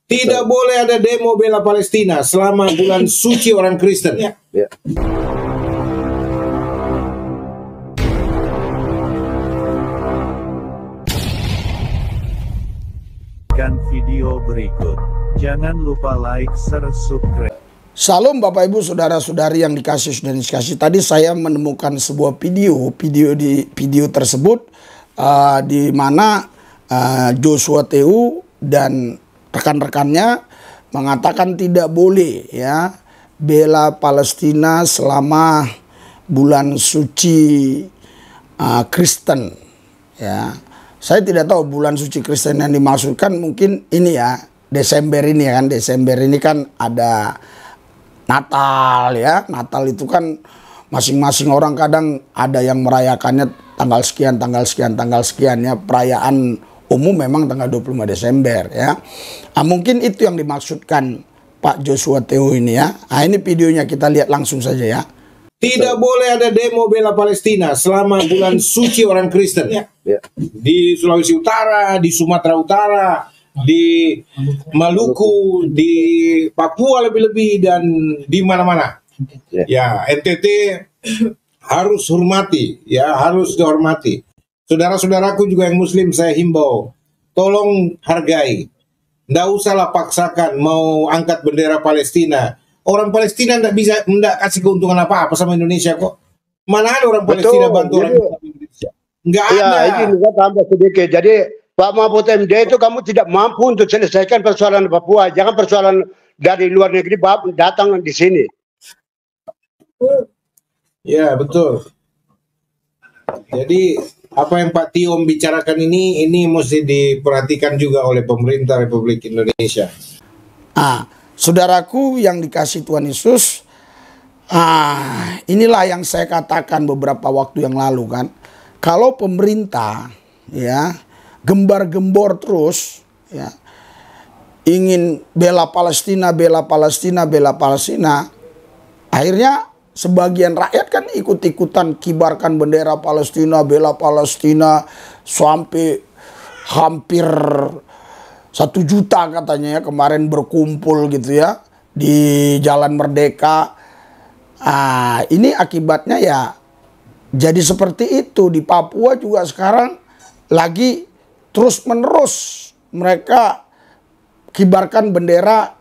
Tidak boleh ada demo bela Palestina selama bulan suci orang Kristen. Ya. Kan video berikut. Jangan lupa like, share, subscribe. Salam Bapak Ibu saudara-saudari yang dikasih dan dikasih. Tadi saya menemukan sebuah video tersebut di mana Joshua Tehu dan rekan-rekannya mengatakan tidak boleh ya bela Palestina selama bulan suci Kristen ya. Saya tidak tahu bulan suci Kristen yang dimaksudkan, mungkin ini ya Desember ini kan. Desember ini kan ada Natal ya. Natal itu kan masing-masing orang kadang ada yang merayakannya tanggal sekian, tanggal sekian, tanggal sekian ya. Perayaan umum memang tanggal 25 Desember ya. Mungkin itu yang dimaksudkan Pak Joshua Tehu ini ya. Ini videonya kita lihat langsung saja ya. Tidak boleh ada demo bela Palestina selama bulan suci orang Kristen. Ya. Di Sulawesi Utara, di Sumatera Utara, di Maluku, di Papua lebih-lebih, dan di mana-mana. Ya, NTT harus hormati, ya harus dihormati. Saudara-saudaraku juga yang Muslim saya himbau, tolong hargai. Nggak usahlah paksakan mau angkat bendera Palestina. Orang Palestina nggak kasih keuntungan apa-apa sama Indonesia kok. Mana ada orang Palestina bantu orang Indonesia? Nggak ada. Ya, ini juga tambah sedikit. Jadi Pak Mahfud MD itu kamu tidak mampu untuk selesaikan persoalan Papua. Jangan persoalan dari luar negeri datang di sini. Ya, betul. Jadi apa yang Pak Tiom bicarakan ini mesti diperhatikan juga oleh pemerintah Republik Indonesia. Saudaraku yang dikasih Tuhan Yesus, inilah yang saya katakan beberapa waktu yang lalu kan. Kalau pemerintah ya gembar-gembor terus ya ingin bela Palestina, bela Palestina, bela Palestina, akhirnya sebagian rakyat kan ikut-ikutan kibarkan bendera Palestina, bela Palestina sampai hampir 1 juta katanya ya kemarin berkumpul gitu ya di Jalan Merdeka. Ini akibatnya ya jadi seperti itu. Di Papua juga sekarang lagi terus-menerus mereka kibarkan bendera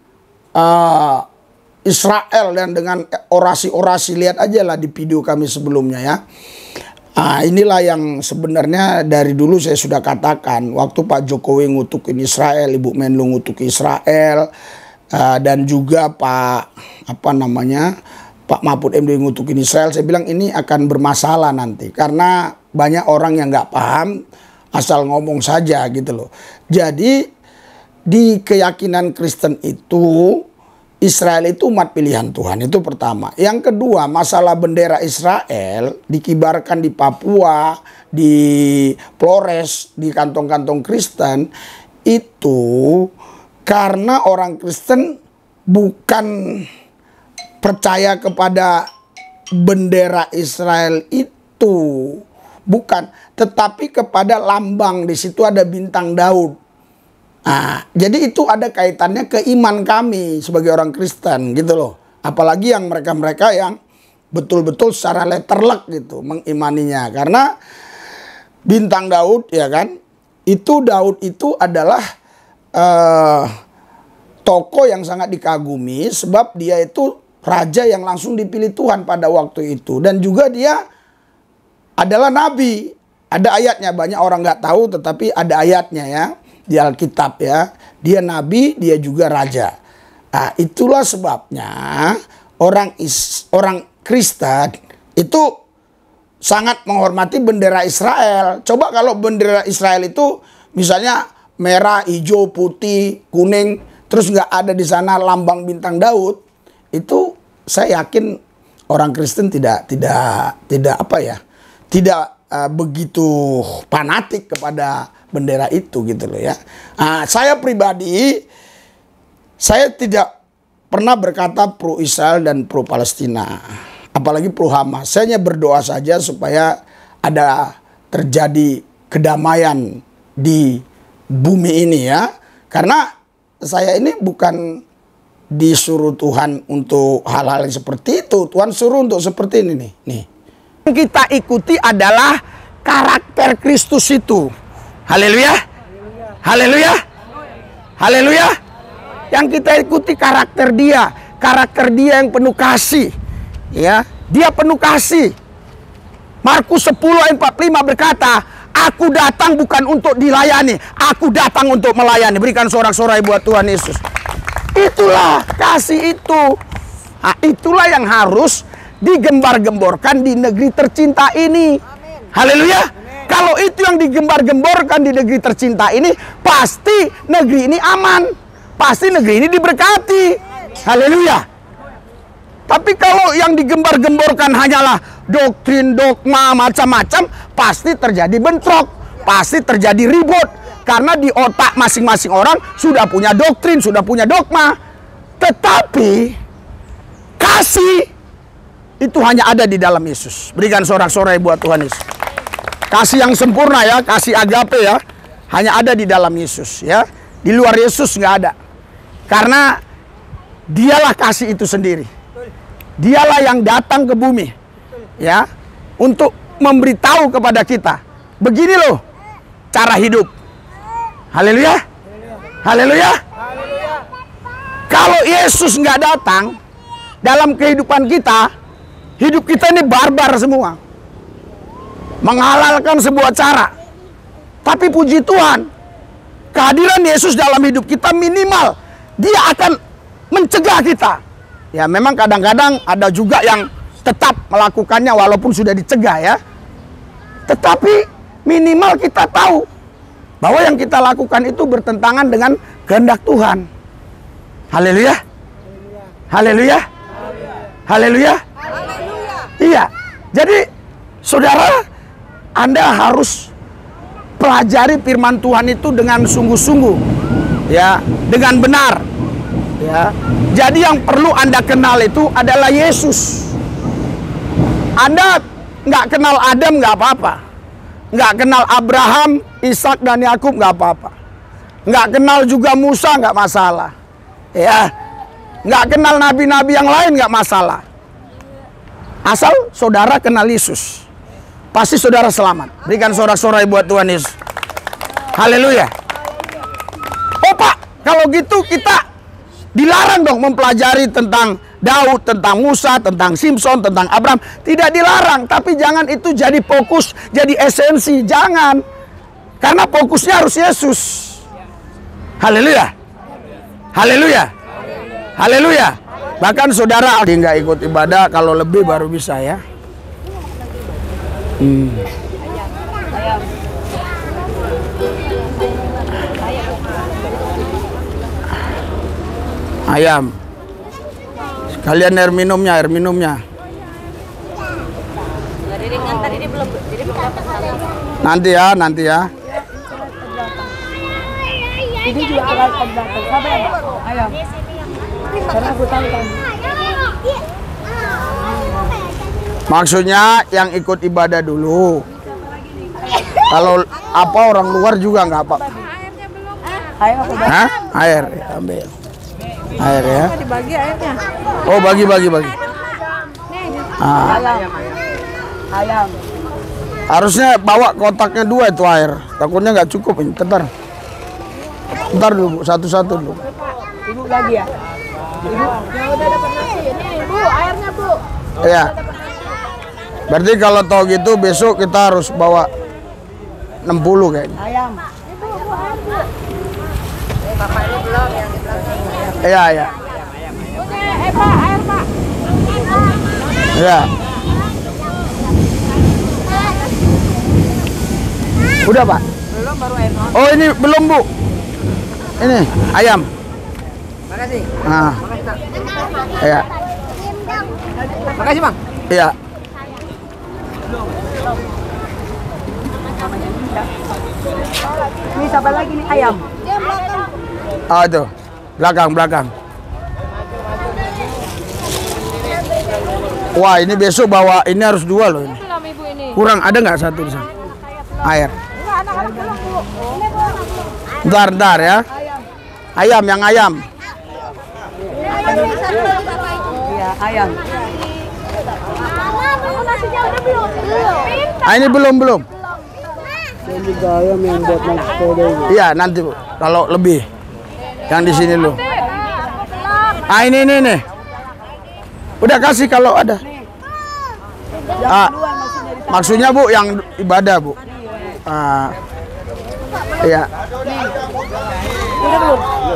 Israel dan dengan orasi-orasi. Lihat aja lah di video kami sebelumnya ya. Inilah yang sebenarnya dari dulu saya sudah katakan. Waktu Pak Jokowi ngutukin Israel, Ibu Menlu ngutuki Israel, dan juga Pak Mahfud MD ngutukin Israel, saya bilang ini akan bermasalah nanti. Karena banyak orang yang nggak paham, asal ngomong saja gitu loh. Jadi di keyakinan Kristen itu Israel itu umat pilihan Tuhan, itu pertama. Yang kedua, masalah bendera Israel dikibarkan di Papua, di Flores, di kantong-kantong Kristen, itu karena orang Kristen bukan percaya kepada bendera Israel itu, bukan, tetapi kepada lambang. Di situ ada bintang Daud. Jadi itu ada kaitannya ke iman kami sebagai orang Kristen gitu loh. Apalagi yang mereka-mereka yang betul-betul secara letterlek gitu mengimaninya. Karena bintang Daud ya kan, itu Daud itu adalah tokoh yang sangat dikagumi sebab dia itu raja yang langsung dipilih Tuhan pada waktu itu. Dan juga dia adalah nabi. Ada ayatnya, banyak orang nggak tahu tetapi ada ayatnya ya. Di Alkitab ya, dia nabi, dia juga raja. Itulah sebabnya orang Kristen itu sangat menghormati bendera Israel. Coba kalau bendera Israel itu misalnya merah, hijau, putih, kuning, terus nggak ada di sana lambang bintang Daud, itu saya yakin orang Kristen tidak begitu fanatik kepada bendera itu gitu loh ya. Saya pribadi, saya tidak pernah berkata pro Israel dan pro Palestina, apalagi pro Hamas. Saya hanya berdoa saja supaya ada terjadi kedamaian di bumi ini ya. Karena saya ini bukan disuruh Tuhan untuk hal-hal yang seperti itu. Tuhan suruh untuk seperti ini nih. Nih. Yang kita ikuti adalah karakter Kristus itu. Haleluya. Haleluya. Haleluya. Yang kita ikuti karakter dia. Karakter dia yang penuh kasih. Ya, dia penuh kasih. Markus 10 ayat 45 berkata, aku datang bukan untuk dilayani, aku datang untuk melayani. Berikan sorak-sorai buat Tuhan Yesus. Itulah kasih itu. Nah, itulah yang harus digembar-gemborkan di negeri tercinta ini. Haleluya. Kalau itu yang digembar-gemborkan di negeri tercinta ini, pasti negeri ini aman. Pasti negeri ini diberkati. Haleluya. Tapi kalau yang digembar-gemborkan hanyalah doktrin, dogma, macam-macam, pasti terjadi bentrok, pasti terjadi ribut. Karena di otak masing-masing orang sudah punya doktrin, sudah punya dogma. Tetapi kasih itu hanya ada di dalam Yesus. Berikan sorak-sorai buat Tuhan Yesus. Kasih yang sempurna ya, kasih agape ya, hanya ada di dalam Yesus ya. Di luar Yesus nggak ada. Karena dialah kasih itu sendiri. Dialah yang datang ke bumi ya, untuk memberitahu kepada kita, begini loh cara hidup. Haleluya. Haleluya. Kalau Yesus nggak datang dalam kehidupan kita, hidup kita ini barbar semua. Menghalalkan sebuah cara. Tapi puji Tuhan, kehadiran Yesus dalam hidup kita minimal dia akan mencegah kita. Ya memang kadang-kadang ada juga yang tetap melakukannya walaupun sudah dicegah ya. Tetapi minimal kita tahu bahwa yang kita lakukan itu bertentangan dengan kehendak Tuhan. Haleluya. Haleluya. Haleluya. Iya. Jadi saudara, Anda harus pelajari firman Tuhan itu dengan sungguh-sungguh. Ya, dengan benar. Ya. Jadi yang perlu Anda kenal itu adalah Yesus. Anda nggak kenal Adam nggak apa-apa. Nggak kenal Abraham, Ishak dan Yakub nggak apa-apa. Nggak kenal juga Musa nggak masalah. Ya, nggak kenal nabi-nabi yang lain nggak masalah. Asal saudara kenal Yesus, pasti saudara selamat. Berikan sorak-sorai buat Tuhan Yesus. Haleluya. Oh Pak, kalau gitu kita dilarang dong mempelajari tentang Daud, tentang Musa, tentang Simpson, tentang Abraham. Tidak dilarang, tapi jangan itu jadi fokus, jadi esensi. Jangan. Karena fokusnya harus Yesus. Haleluya. Haleluya. Haleluya. Bahkan saudara nggak ikut ibadah, kalau lebih baru bisa ya. Ayam. Kalian air minumnya, air minumnya. Nanti ya, nanti ya. Ini juga ke belakang. Siapa ya? Ayam. Karena aku tahu kan. Maksudnya yang ikut ibadah dulu. Kalau apa orang luar juga nggak apa. Air aku bagi. Hah? Air, ambil. Air ya. Dibagi airnya. Oh, bagi. Ah. Ayam. Harusnya bawa kotaknya 2 itu air. Takutnya nggak cukup ini. Ntar dulu, satu-satu dulu. Ibu lagi ya? Ibu. Ya udah dapat nasi. Ini Ibu, airnya Bu. Iya. Berarti kalau tahu gitu besok kita harus bawa 60 kayaknya. Ayam. Ibu, air Bu. Bapak ini belum yang di belakang. Iya, iya. Pak, air Pak. Iya. Udah Pak? Belum, baru air. Oh ini belum Bu. Ini ayam. Makasih. Nah. Iya. Makasih Bang. Iya. Ini siapa lagi nih ayam? Oh itu. Belakang. Wah ini besok bawa ini harus 2 loh ini. Kurang ada nggak satu di sana? Air. Bentar ya. Ayam, yang ayam. Iya, ayam. Ah, ini belum. Ini juga ayam yang buat naik sepeda ini. Iya, nanti Bu, kalau lebih. Yang di sini lu. Ah, ini nih. Udah kasih kalau ada. Ah, maksudnya Bu yang ibadah Bu. Ah, iya. Udah belum?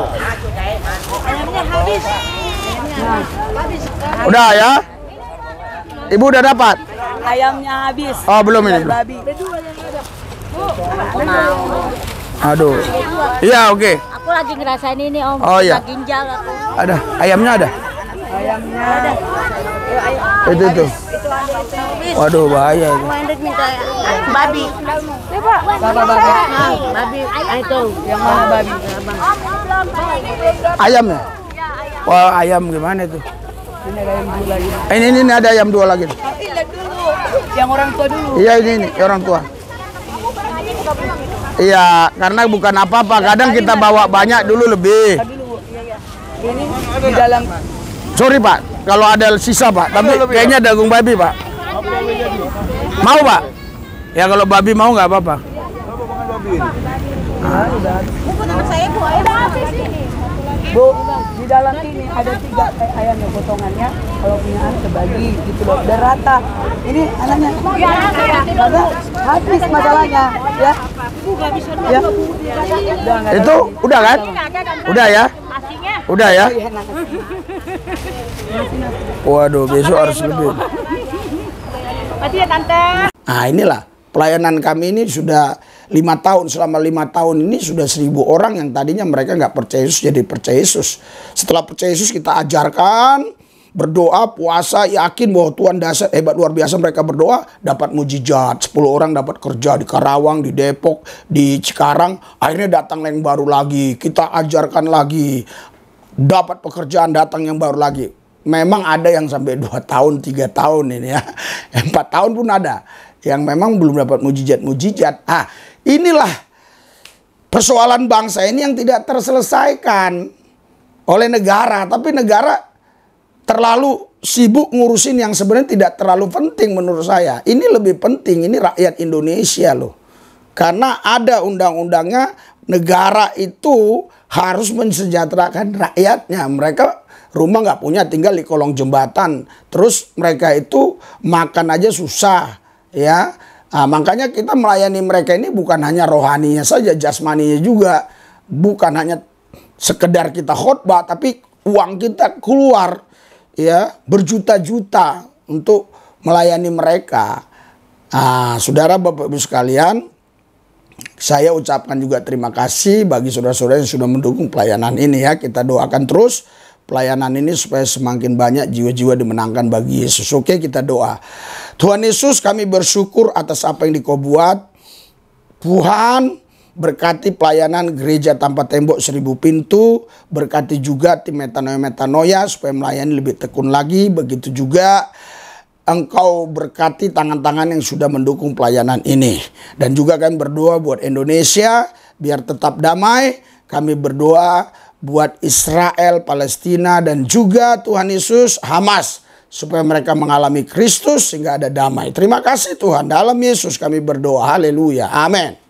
Udah ya. Ibu udah dapat? Ayamnya habis. Oh, belum ini. Belum. Babi. Aduh. Iya, oke. Aku lagi ngerasain ini Om. Oh, iya. Ginjal aku. Ada. Ayamnya ada. Ayamnya ada. Itu. Waduh, bahaya itu. Hendrik minta babi. Babi. Itu. Yang mana babi? Ayamnya? Wah, ayam gimana itu? Ini ada ayam dua lagi. Ini ada ayam 2 lagi. Yang orang tua dulu. Iya, ini orang tua. Iya, karena bukan apa-apa. Kadang kita bawa banyak dulu lebih. Ini di dalam. Sorry Pak, kalau ada sisa Pak. Tapi kayaknya dagung babi Pak. Mau Pak? Ya kalau babi mau nggak apa-apa. Bu, di dalam ini ada 3 ayam yang potongannya. Kalau punya anak terbagi gitu loh, udah rata. Ini anaknya. Karena habis masalahnya, ya. Ya. Itu udah kan? Udah ya? Udah ya? Waduh, besok harus lebih. Makasih ya Tante. Nah, inilah pelayanan kami ini sudah 5 tahun. Selama 5 tahun ini sudah 1.000 orang yang tadinya mereka nggak percaya Yesus jadi percaya Yesus. Setelah percaya Yesus kita ajarkan, berdoa, puasa, yakin bahwa Tuhan dahsyat, hebat, luar biasa. Mereka berdoa, dapat mujizat. 10 orang dapat kerja di Karawang, di Depok, di Cikarang. Akhirnya datang yang baru lagi. Kita ajarkan lagi. Dapat pekerjaan, datang yang baru lagi. Memang ada yang sampai 2 tahun, 3 tahun ini ya. 4 tahun pun ada. Yang memang belum dapat mujizat-mujizat. Ah, inilah persoalan bangsa ini yang tidak terselesaikan oleh negara. Tapi negara terlalu sibuk ngurusin yang sebenarnya tidak terlalu penting menurut saya. Ini lebih penting, ini rakyat Indonesia loh. Karena ada undang-undangnya, negara itu harus mensejahterakan rakyatnya. Mereka rumah nggak punya, tinggal di kolong jembatan. Terus mereka itu makan aja susah, ya. Nah, makanya kita melayani mereka ini bukan hanya rohaninya saja, jasmaninya juga. Bukan hanya sekedar kita khotbah, tapi uang kita keluar, ya, berjuta-juta untuk melayani mereka. Nah, saudara Bapak Ibu sekalian, saya ucapkan juga terima kasih bagi saudara-saudara yang sudah mendukung pelayanan ini ya. Kita doakan terus pelayanan ini supaya semakin banyak jiwa-jiwa dimenangkan bagi Yesus. Oke, kita doa. Tuhan Yesus, kami bersyukur atas apa yang Kau buat. Tuhan, berkati pelayanan gereja tanpa tembok 1000 pintu. Berkati juga tim Metanoia supaya melayani lebih tekun lagi. Begitu juga Engkau berkati tangan-tangan yang sudah mendukung pelayanan ini. Dan juga kami berdoa buat Indonesia biar tetap damai. Kami berdoa buat Israel, Palestina, dan juga Tuhan Yesus, Hamas. Supaya mereka mengalami Kristus sehingga ada damai. Terima kasih Tuhan. Dalam Yesus kami berdoa. Haleluya. Amin.